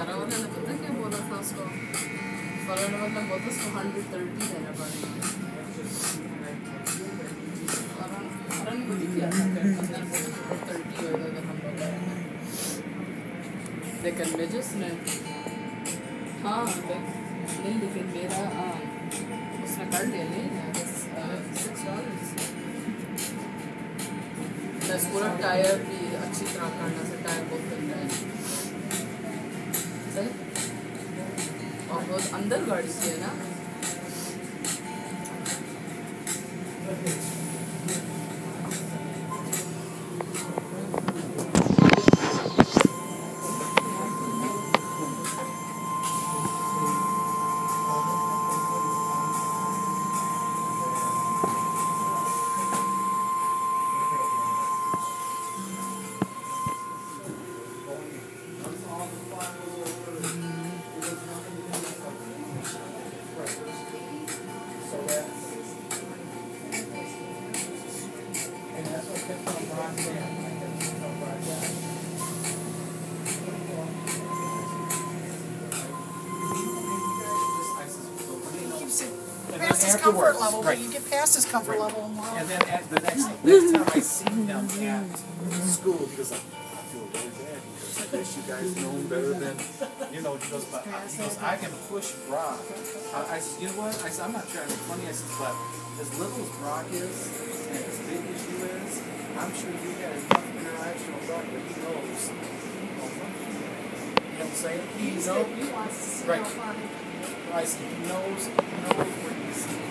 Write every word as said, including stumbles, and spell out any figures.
तुम्हारा वाला ने पता क्या बोला था उसको, फलन वाला बोलता उसको हंड्रेड थर्टी देना पड़ेगा। फलन को नहीं किया था फिर अंदर हंड्रेड थर्टी होगा अगर हम लोग करेंगे, लेकिन मैं जिसने हाँ नहीं, लेकिन मेरा आ, उसने कर लिया नहीं सिक्स डॉलर्स। पूरा टायर भी अच्छी तरह करना से टायर बहुत गंदा है सही, और बहुत अंदर गाड़ी से है ना। Past his comfort level, right. But you get past his comfort right. level. Wow. And then at the next, next time I see him at school, he goes, I feel really bad because I guess you guys know him better than, you know, he goes, but he goes, I can push Brock. I, I said, you know what? I said, I'm not trying to be funny. I said, but as little as Brock is, and as big as you is, I'm sure you had enough interaction with Brock that he knows. You know what I'm saying? He knows. He wants to see right. how far he can. I said, he knows, he knows where he's